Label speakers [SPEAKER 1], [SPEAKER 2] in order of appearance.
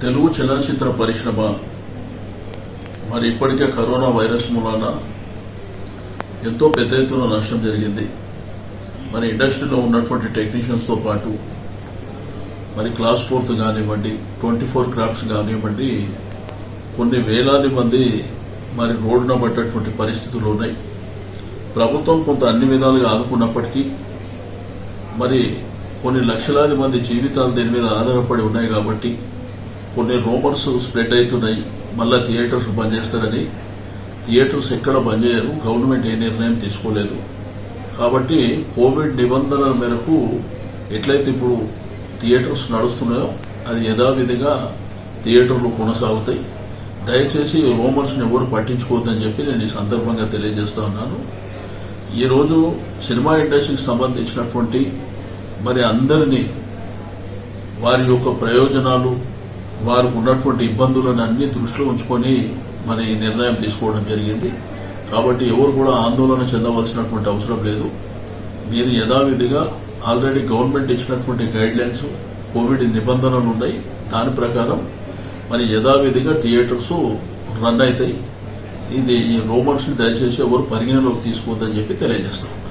[SPEAKER 1] తెలుగు చలనచిత్ర పరిశ్రమ మరి ఇప్పటికే కరోనా వైరస్ మూలాన ఎంతో పెద్ద ఎత్తున నష్టం జరిగింది. మరి ఇండస్ట్రీలో ఉన్నటువంటి టెక్నీషియన్స్ తో పాటు మరి క్లాస్ 4th కానివ్వండి, 24 క్రాఫ్ట్స్ కానివ్వండి, కొన్ని వేలాది మంది మరి రోడ్డున పడ్డటువంటి పరిస్థితులు ఉన్నాయి. ప్రభుత్వం కొంత అన్ని విధాలుగా ఆదుకున్నప్పటికీ మరి కొన్ని లక్షలాది మంది జీవితాలు దీని మీద ఆధారపడి ఉన్నాయి కాబట్టి కొన్ని రూమర్స్ స్ప్రెడ్ అవుతున్నాయి. మళ్ళా థియేటర్స్ బంద్ చేస్తారని. థియేటర్స్ ఎక్కడ బంద్ చేయరు, గవర్నమెంట్ ఏ నిర్ణయం తీసుకోలేదు. కాబట్టి కోవిడ్ నిబంధనల మేరకు ఎట్లయితే ఇప్పుడు థియేటర్స్ నడుస్తున్నాయో అది యథావిధిగా థియేటర్లు కొనసాగుతాయి. దయచేసి రూమర్స్ ని ఎవరు పట్టించుకోవద్దని చెప్పి నేను ఈ సందర్భంగా తెలియజేస్తా ఉన్నాను. ఈరోజు సినిమా ఇండస్ట్రీకి సంబంధించినటువంటి మరి అందరినీ వారి యొక్క ప్రయోజనాలు, వారికి ఉన్నటువంటి ఇబ్బందులను అన్ని దృష్టిలో ఉంచుకొని మరి నిర్ణయం తీసుకోవడం జరిగింది. కాబట్టి ఎవరు కూడా ఆందోళన చెందవలసినటువంటి అవసరం లేదు. మీరు యథావిధిగా ఆల్రెడీ గవర్నమెంట్ ఇచ్చినటువంటి గైడ్ లైన్స్, కోవిడ్ నిబంధనలు ఉన్నాయి. దాని ప్రకారం మరి యథావిధిగా థియేటర్స్ రన్ అవుతాయి. ఈ రూమర్స్ ని దయచేసి ఎవరు పరిగణలోకి తీసుకోవద్దని చెప్పి తెలియజేస్తాం.